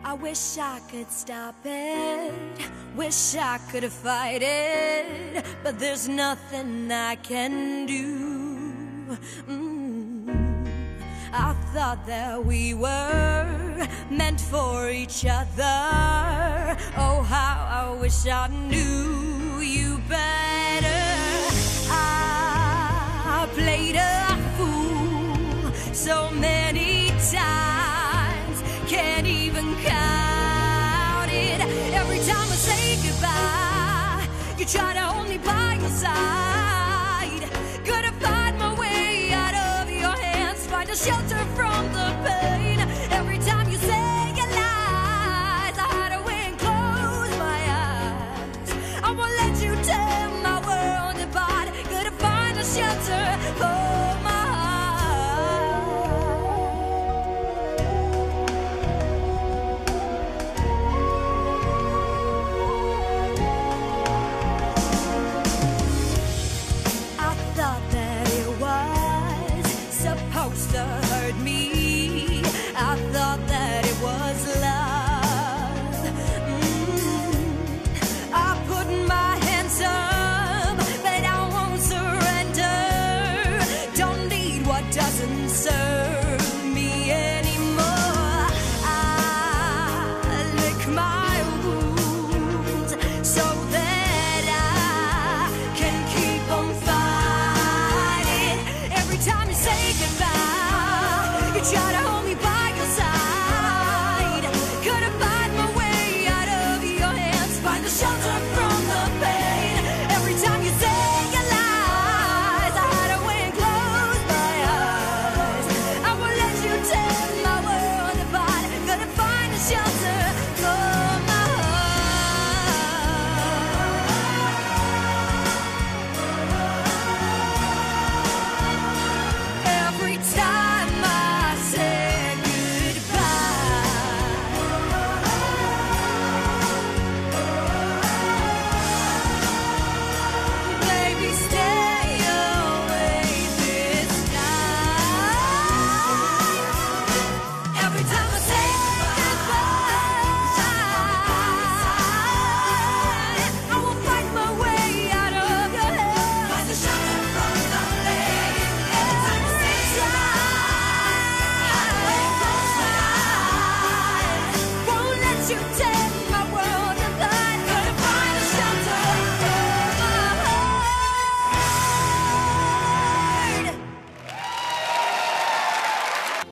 I wish I could stop it, wish I could fight it, but there's nothing I can do. I thought that we were meant for each other. Oh, how I wish I knew you better. I played a fool so many times, can't even count it. Every time I say goodbye, you try to hold me by your side. Gotta find my way out of your hands, find a shelter from the pain. Every time you say your lies, I hide away and close my eyes. I won't let you tear my world apart. Gotta find a shelter